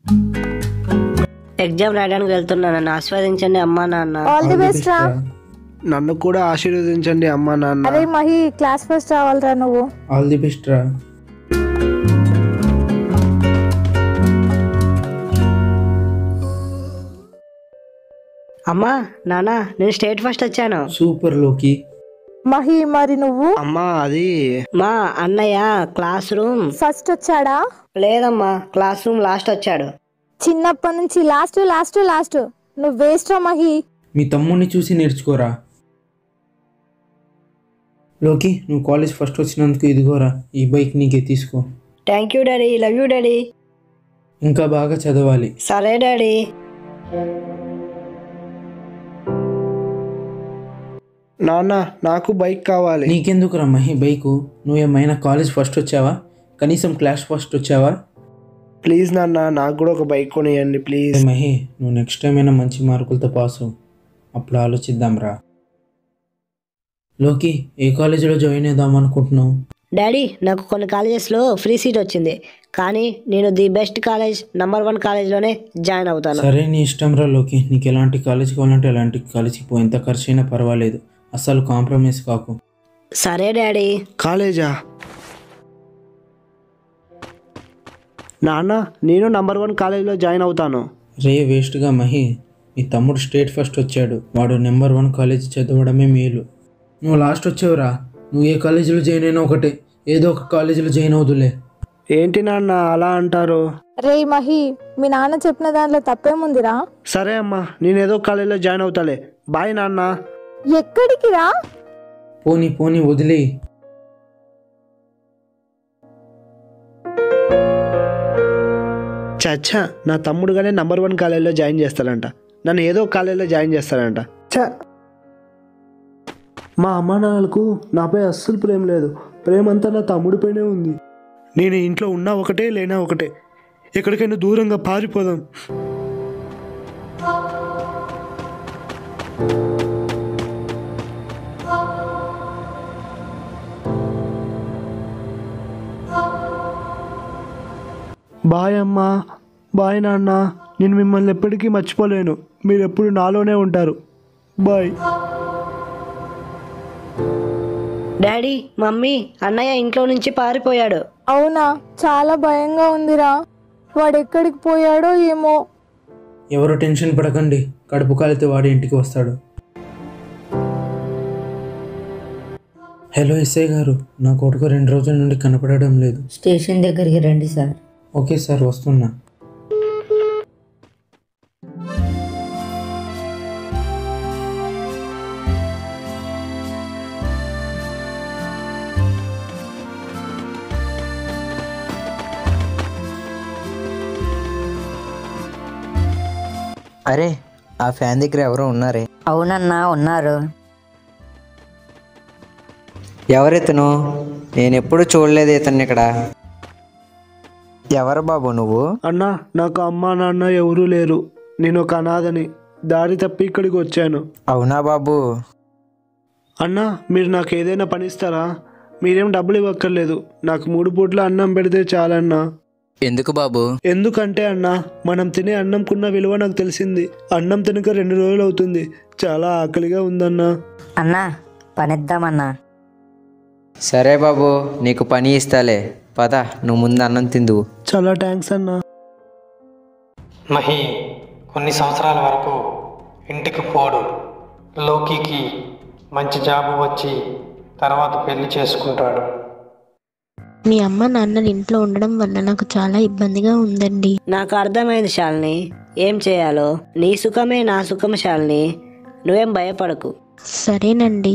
Exam రాయడానికి వెళ్తున్నా, నన్ను ఆస్వాదించండి అమ్మా నాన్న. ఆల్ ది బెస్ట్ రా. నన్ను కూడా ఆశీర్వదించండి అమ్మా నాన్న. అరే మహి, క్లాస్ ఫస్ట్ రావాలిరా నువ్వు. ఆల్ ది బెస్ట్ రా. అమ్మా నాన్న, నేను స్టేట్ ఫస్ట్ వచ్చాను. సూపర్ లోకి. మహి మరి నువ్వు? అమ్మా అది మా అన్నయ్య క్లాస్ రూమ్ ఫస్ట్ వచ్చాడా? లేదమ్మా, క్లాస్ రూమ్ లాస్ట్ వచ్చాడు. చిన్నప్పటి నుంచి లాస్ట్ లాస్ట్ లాస్ట్. నువ్వు వేస్ట్ రా మహి. మీ తమ్ముడిని చూసి నేర్చుకోరా. లోకి, నువ్వు కాలేజ్ ఫస్ట్ వచ్చినందుకు ఇదిగోరా, ఈ బైక్ నీకే తీసుకో. Thank you daddy, love you daddy. ఇంకా బాగా చదవాలి. సరే డాడీ. నాన్న నాకు బైక్ కావాలి. నీకెందుకురా మహి బైకు? నువ్వేమైనా కాలేజ్ ఫస్ట్ వచ్చావా? కనీసం క్లాస్ ఫస్ట్ వచ్చావా? ప్లీజ్ నాన్న, నాకు కూడా ఒక బైక్ కొనియండి ప్లీజ్. మహి, నువ్వు నెక్స్ట్ టైం అయినా మంచి మార్కులతో పాసు, అప్పుడు ఆలోచిద్దాంరా. లోకి, ఏ కాలేజీలో జాయిన్ అవుదాం అనుకుంటున్నావు? డాడీ, నాకు కొన్ని కాలేజెస్లో ఫ్రీ సీట్ వచ్చింది, కానీ నేను ది బెస్ట్ కాలేజ్ నంబర్ 1 కాలేజ్లోనే జాయిన్ అవుతాను. సరే, నీ ఇష్టం రా లోకి. నీకు ఎలాంటి కాలేజ్ కావాలంటే ఎలాంటి కాలేజీకి పో, ఎంత ఖర్చు అయినా పర్వాలేదు, అస్సలు కాంప్రమైజ్ కాకు. సరే డాడీ. కాలేజా? నాన్న, నేను నంబర్ 1 కాలేజీలో జాయిన్ అవుతాను. రే వేస్ట్గా మహి, మీ తమ్ముడు స్టేట్ ఫస్ట్ వచ్చాడు, వాడు నెంబర్ 1 కాలేజ్ చదవడమే మేలు. నువ్వు లాస్ట్ వచ్చావురా. నువ్వు ఏ కాలేజీలో జాయిన్ అయినా ఒకటే, ఏదో ఒక కాలేజీలో జాయిన్ అవుదులే. ఏంటి నాన్న అలా అంటారు? రే మహి, మీ నాన్న చెప్పిన దాంట్లో తప్పేముందిరా? సరే అమ్మా, నేను ఏదో కాలేజీలో జాయిన్ అవుతాలే. బాయ్ నాన్న. ఎక్కడికి రా? పోనీ పోనీ వదిలే. చచ్చా, నా తమ్ముడుగానే నంబర్ 1 కాలేజీలో జాయిన్ చేస్తాడంట, నన్ను ఏదో కాలేజీలో జాయిన్ చేస్తాడంట. చ మా అమ్మ నాన్నలకు నాపై అస్సలు ప్రేమ లేదు, ప్రేమ అంతా నా తమ్ముడిపైనే ఉంది. నేను ఇంట్లో ఉన్నా ఒకటే లేనా ఒకటే, ఎక్కడికైనా దూరంగా పారిపోదాం. బాయ్ అమ్మా, బాయ్ నాన్న, నేను మిమ్మల్ని ఎప్పటికీ మర్చిపోలేను, మీరు ఎప్పుడు నాలోనే ఉంటారు. బాయ్. డాడీ, మమ్మీ, అన్నయ్య ఇంట్లో నుంచి పారిపోయాడు. అవునా? చాలా భయంగా ఉందిరా. వాడు ఎక్కడికి పోయాడో ఏమో. ఎవరు టెన్షన్ పడకండి, కడుపు కాలితే వాడి ఇంటికి వస్తాడు. హలో ఎస్ఐ గారు, నా కొడుకు 2 రోజుల నుండి కనపడడం లేదు. స్టేషన్ దగ్గరికి రండి సార్. ఓకే సార్, వస్తున్నా. అరే, ఆ ఫ్యాన్ దగ్గర ఎవరో ఉన్నారే. అవునన్నా, ఉన్నారు. ఎవరితను? నేను ఎప్పుడు చూడలేదు ఇతన్ని ఇక్కడ. ఎవరు బాబు నువ్వు? అన్నా, నాకు అమ్మా నాన్న ఎవరూ లేరు, నేను ఒక అనాథని, దారి తప్పి ఇక్కడికి వచ్చాను. అవునా బాబు? అన్నా, మీరు నాకు ఏదైనా పని ఇస్తారా? మీరేం డబ్బులు ఇవ్వక్కర్లేదు, నాకు 3 పూట్ల అన్నం పెడితే చాలన్నా. ఎందుకు బాబు? ఎందుకంటే అన్నా, మనం తినే అన్నంకున్న విలువ నాకు తెలిసింది. అన్నం తినక 2 రోజులు అవుతుంది, చాలా ఆకలిగా ఉందన్నా. అన్నా, పనిద్దామన్నా. సరే బాబు, నీకు పని ఇస్తాలే, పద, నువ్వు ముందు అన్నం తిందువు. చాలా థ్యాంక్స్ అన్నా. మహి కొన్ని సంవత్సరాల వరకు ఇంటికి పోడు. లోకికి మంచి జాబ్ వచ్చి తర్వాత పెళ్లి చేసుకుంటాడు. మీ అమ్మ నాన్నలు ఇంట్లో ఉండడం వల్ల నాకు చాలా ఇబ్బందిగా ఉందండి. నాకు అర్థమైంది శాలిని, ఏం చేయాలో. నీ సుఖమే నా సుఖం శాలిని, నువ్వేం భయపడకు. సరేనండి.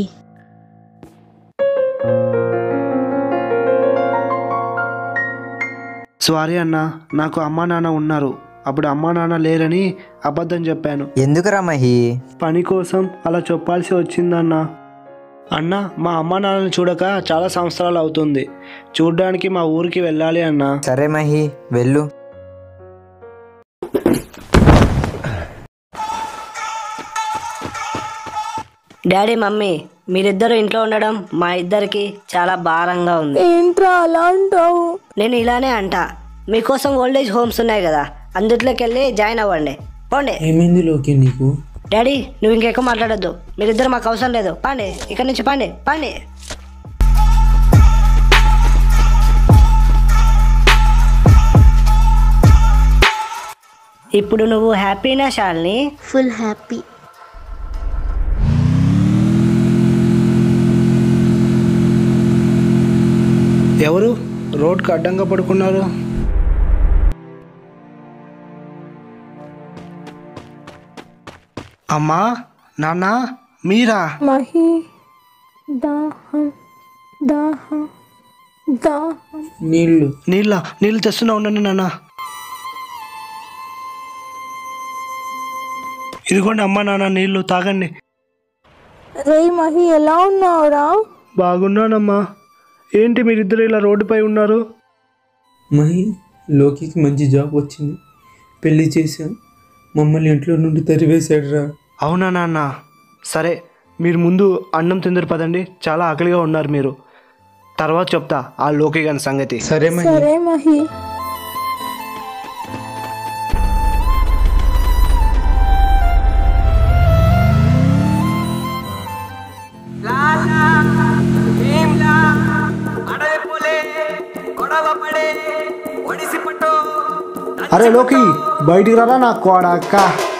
సారీ అన్నా, నాకు అమ్మా నాన్న ఉన్నారు, అప్పుడు అమ్మా నాన్న లేరని అబద్ధం చెప్పాను. ఎందుకురా మహి? పని కోసం అలా చెప్పాల్సి వచ్చిందన్నా. అన్నా, మా అమ్మా నాన్నని చూడక చాలా సంవత్సరాలు అవుతుంది, చూడ్డానికి మా ఊరికి వెళ్ళాలి అన్నా. సరే మహి, వెళ్ళు. డాడీ, మమ్మీ, మీరిద్దరు ఇంట్లో ఉండడం మా ఇద్దరికి చాలా భారంగా ఉంది. ఏంట్రా అలా అంటావు? నేను ఇలానే అంటా. మీకోసం ఓల్డేజ్ హోమ్స్ ఉన్నాయి కదా, అందుట్లోకి వెళ్ళి జాయిన్ అవ్వండి. పోండి. ఏమైంది లోకి నీకు? డాడీ నువ్వు ఇంకెక్కువ మాట్లాడొద్దు. మీరిద్దరు మాకు అవసరం లేదు. పాండి ఇక్కడి నుంచి, పాండి పాండి. ఇప్పుడు నువ్వు హ్యాపీనా శాలిని? Full happy. ఎవరు రోడ్కి అడ్డంగా పడుకున్నారు? అమ్మా, నాన్న, మీరా? మహి, దాహం దాహం దాహం. నీళ్ళు. నీళ్ళు తెస్తున్నా ఉండండి నాన్న. ఇదిగోండి అమ్మా నాన్న నీళ్ళు తాగండి. రే మహి, ఎలా ఉన్నావురా? బాగున్నానమ్మా. ఏంటి మీరిద్దరు ఇలా రోడ్డుపై ఉన్నారు? మహి, లోకికి మంచి జాబ్ వచ్చింది, పెళ్లి చేశాం, మమ్మల్ని ఇంట్లో నుండి తరివేశాడు రా. అవునా నాన్న? సరే మీరు ముందు అన్నం తిందరు పదండి, చాలా ఆకలిగా ఉన్నారు మీరు. తర్వాత చెప్తా ఆ లోకి గారి సంగతి. సరే మహి. సరే మహి. అరే లోకి, బయటికి రారా నా కోడక్క.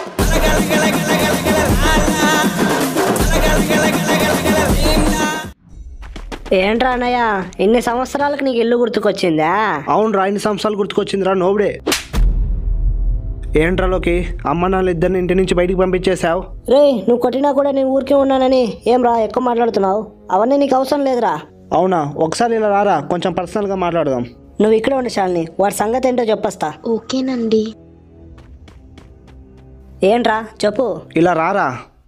ఏంట్రా అన్నయ్య, ఇన్ని సంవత్సరాలకు నీకు ఇల్లు గుర్తుకొచ్చిందా? అవును, ఇన్ని సంవత్సరాలు గుర్తుకొచ్చిందిరా నోబడే. ఏంట్రా లోకి, అమ్మ నాన్న ఇద్దరిని ఇంటి నుంచి బయటికి పంపించేశావు? రే నువ్వు కొట్టినా కూడా నేను ఊరికే ఉన్నానని ఏం రా ఎక్కువ మాట్లాడుతున్నావు? అవన్నీ నీకు అవసరం లేదురా. అవునా? ఒకసారి ఇలా రారా, కొంచెం పర్సనల్గా మాట్లాడదాం. నువ్వు ఇక్కడ ఉండి శాలిని, వాడి సంగతి ఏంటో చెప్పొస్తా. ఓకేనండి. ఏంట్రా చెప్పు. ఇలా రారా.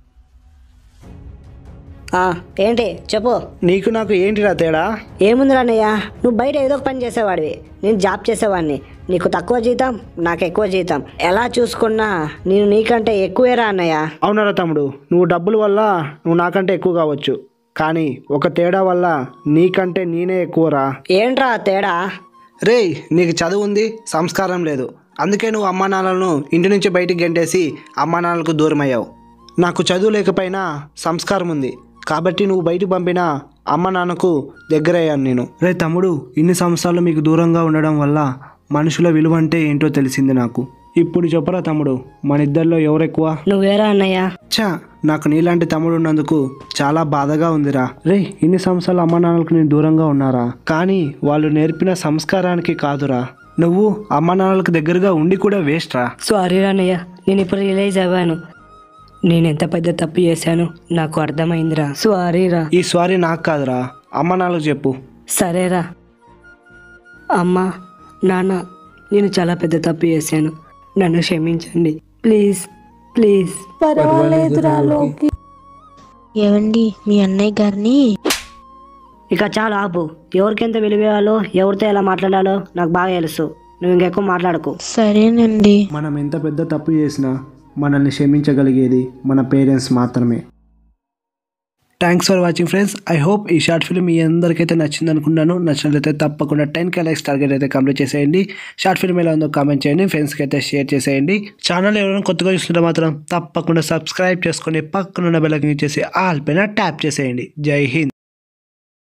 ఏంటి చెప్పు. నీకు నాకు ఏంటిరా తేడా? ఏముందిరా అన్నయ్య, నువ్వు బయట ఏదో ఒక పని చేసేవాడివి, నేను జాబ్ చేసేవాడిని. నీకు తక్కువ జీతం, నాకు ఎక్కువ జీతం. ఎలా చూసుకున్నా నేను నీకంటే ఎక్కువేరా అన్నయ్య. అవునరా తమ్ముడు, నువ్వు డబ్బుల వల్ల నువ్వు నాకంటే ఎక్కువ కావచ్చు, కానీ ఒక తేడా వల్ల నీకంటే నేనే ఎక్కువరా. ఏంట్రా తేడా? రేయ్, నీకు చదువు ఉంది, సంస్కారం లేదు. అందుకే నువ్వు అమ్మా నాన్నలను ఇంటి నుంచి బయటికి గెంటేసి అమ్మా నాన్నలకు దూరం అయ్యావు. నాకు చదువు లేకపోయినా సంస్కారం ఉంది, కాబట్టి నువ్వు బయటికి పంపిన అమ్మ నాన్నకు దగ్గరయ్యాను నేను. రే తమ్ముడు, ఇన్ని సంవత్సరాలు మీకు దూరంగా ఉండడం వల్ల మనుషుల విలువ అంటే ఏంటో తెలిసింది నాకు. ఇప్పుడు చెప్పరా తమ్ముడు, మన ఇద్దరిలో ఎవరెక్కువ? నువ్వేరా అన్నయ్య. చా, నాకు నీలాంటి తమ్ముడు ఉన్నందుకు చాలా బాధగా ఉందిరా. రే, ఇన్ని సంవత్సరాలు అమ్మ నాన్నలకు నేను దూరంగా ఉన్నారా, కానీ వాళ్ళు నేర్పిన సంస్కారానికి కాదురా. నువ్వు అమ్మ నాన్నలకు దగ్గరగా ఉండి కూడా వేస్ట్ రా. సారీ అన్నయ్య, నేను ఇప్పుడు రియలైజ్ అవ్వాను. నేను ఎంత పెద్ద తప్పు చేశాను నాకు అర్థమైందిరా. సారీరా. ఈ సారీ నాకు కాదురా, అమ్మ నాన్నలకు చెప్పు. సరేరా. అమ్మా నాన్న, నేను చాలా పెద్ద తప్పు చేశాను, నన్ను క్షమించండి ప్లీజ్ ప్లీజ్. పర్వాలేదురా లోకి. ఏవండి, మీ అన్నయ్య గారిని ఇక చాలా ఆపు. ఎవరికెంత విలువేయాలో, ఎవరితో ఎలా మాట్లాడాలో నాకు బాగా తెలుసు. నువ్వు ఇంకెక్కువ మాట్లాడకు. సరేనండి. మనం ఎంత పెద్ద తప్పు చేసినా మనల్ని క్షమించగలిగేది మన పేరెంట్స్ మాత్రమే. Thanks for watching friends. I hope ఈ షార్ట్ ఫిల్మ్ మీ అందరికైతే నచ్చింది అనుకున్నాను. నచ్చినట్లయితే తప్పకుండా 10K లైక్స్ టార్గెట్ అయితే కంప్లీట్ చేసేయండి. షార్ట్ ఫిల్మ్ ఎలా ఉందో కామెంట్ చేయండి, ఫ్రెండ్స్కి అయితే షేర్ చేసేయండి. ఛానల్ ఎవరైనా కొత్తగా చూస్తుంటే మాత్రం తప్పకుండా సబ్స్క్రైబ్ చేసుకొని పక్కనున్న బెల్ ఐకాన్ చేసి ఆల్ పైన ట్యాప్ చేసేయండి. జై హింద్.